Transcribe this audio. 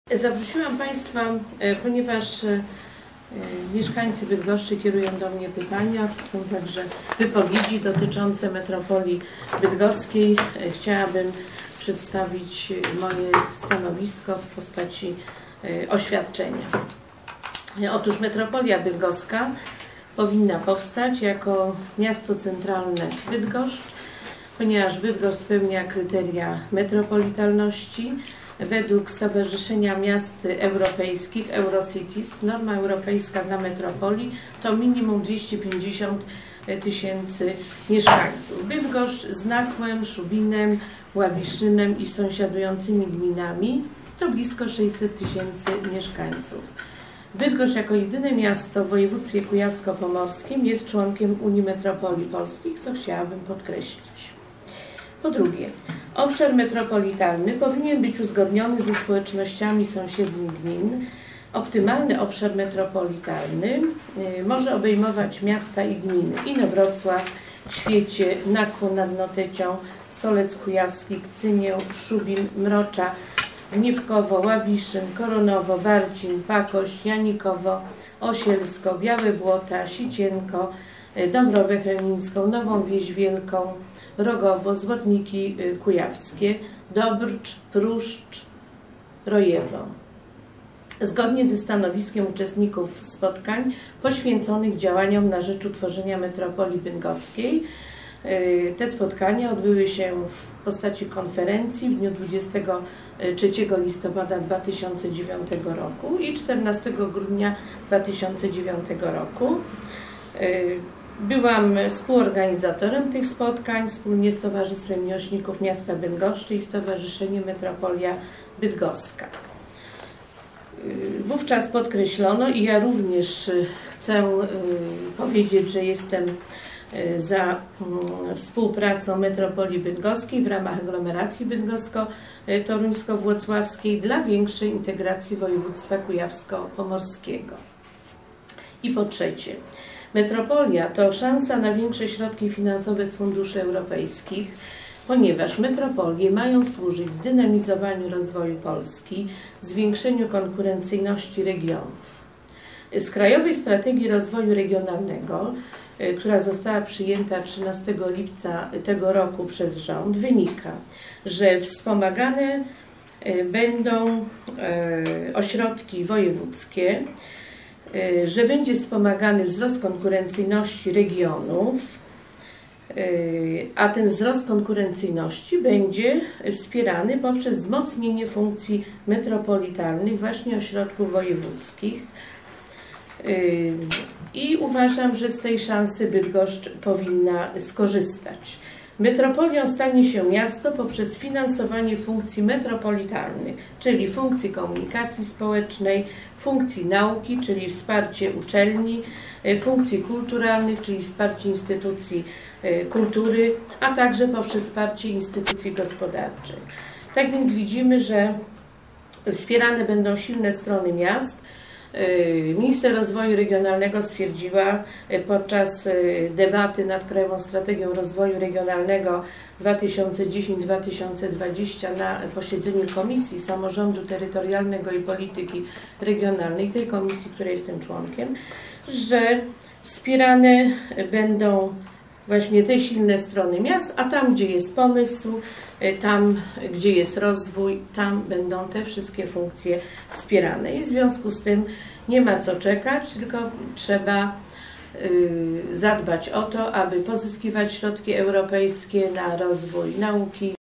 Zaprosiłam Państwa, ponieważ mieszkańcy Bydgoszczy kierują do mnie pytania, są także wypowiedzi dotyczące metropolii bydgoskiej. Chciałabym przedstawić moje stanowisko w postaci oświadczenia. Otóż metropolia bydgoska powinna powstać jako miasto centralne Bydgoszcz, ponieważ Bydgoszcz spełnia kryteria metropolitalności. Według Stowarzyszenia Miast Europejskich, Eurocities, norma europejska dla metropolii to minimum 250 000 mieszkańców. Bydgoszcz z Nakłem, Szubinem, Łabiszynem i sąsiadującymi gminami to blisko 600 000 mieszkańców. Bydgoszcz jako jedyne miasto w województwie kujawsko-pomorskim jest członkiem Unii Metropolii Polskich, co chciałabym podkreślić. Po drugie, obszar metropolitalny powinien być uzgodniony ze społecznościami sąsiednich gmin. Optymalny obszar metropolitalny może obejmować miasta i gminy Inowrocław, Świecie, Nakło nad Notecią, Solec Kujawski, Kcynię, Szubin, Mrocza, Gniewkowo, Łabiszyn, Koronowo, Barcin, Pakość, Janikowo, Osielsko, Białe Błota, Sicienko, Dąbrowę Chemińską, Nową Wieś Wielką, Rogowo, Złotniki Kujawskie, Dobrcz, Pruszcz, Rojewo. Zgodnie ze stanowiskiem uczestników spotkań poświęconych działaniom na rzecz utworzenia metropolii bydgoskiej, te spotkania odbyły się w postaci konferencji w dniu 23 listopada 2009 roku i 14 grudnia 2009 roku. Byłam współorganizatorem tych spotkań wspólnie z Towarzystwem Miłośników Miasta Bydgoszczy i Stowarzyszeniem Metropolia Bydgoska. Wówczas podkreślono, i ja również chcę powiedzieć, że jestem za współpracą metropolii bydgoskiej w ramach aglomeracji bydgosko-toruńsko-włocławskiej dla większej integracji województwa kujawsko-pomorskiego. I po trzecie, metropolia to szansa na większe środki finansowe z funduszy europejskich, ponieważ metropolie mają służyć zdynamizowaniu rozwoju Polski, zwiększeniu konkurencyjności regionów. Z Krajowej Strategii Rozwoju Regionalnego, która została przyjęta 13 lipca tego roku przez rząd, wynika, że wspomagane będą ośrodki wojewódzkie, że będzie wspomagany wzrost konkurencyjności regionów, a ten wzrost konkurencyjności będzie wspierany poprzez wzmocnienie funkcji metropolitalnych właśnie ośrodków wojewódzkich. I uważam, że z tej szansy Bydgoszcz powinna skorzystać. Metropolią stanie się miasto poprzez finansowanie funkcji metropolitalnych, czyli funkcji komunikacji społecznej, funkcji nauki, czyli wsparcie uczelni, funkcji kulturalnych, czyli wsparcie instytucji kultury, a także poprzez wsparcie instytucji gospodarczych. Tak więc widzimy, że wspierane będą silne strony miast. Minister Rozwoju Regionalnego stwierdziła podczas debaty nad Krajową Strategią Rozwoju Regionalnego 2010-2020 na posiedzeniu Komisji Samorządu Terytorialnego i Polityki Regionalnej, tej komisji, której jestem członkiem, że wspierane będą właśnie te silne strony miast, a tam, gdzie jest pomysł, tam, gdzie jest rozwój, tam będą te wszystkie funkcje wspierane. I w związku z tym nie ma co czekać, tylko trzeba zadbać o to, aby pozyskiwać środki europejskie na rozwój nauki,